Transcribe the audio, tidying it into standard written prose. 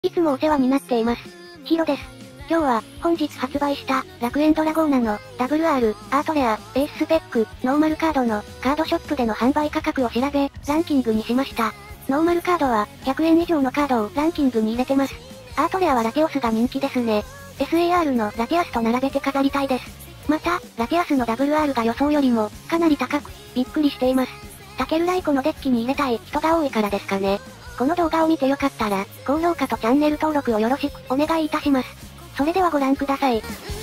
いつもお世話になっています。ヒロです。今日は、本日発売した、楽園ドラゴーナの、WR、アートレア、エーススペック、ノーマルカードの、カードショップでの販売価格を調べ、ランキングにしました。ノーマルカードは、100円以上のカードをランキングに入れてます。アートレアはラテオスが人気ですね。SAR のラテアスと並べて飾りたいです。また、ラテアスの WR が予想よりも、かなり高く、びっくりしています。タケルライコのデッキに入れたい人が多いからですかね。この動画を見てよかったら、高評価とチャンネル登録をよろしくお願いいたします。それではご覧ください。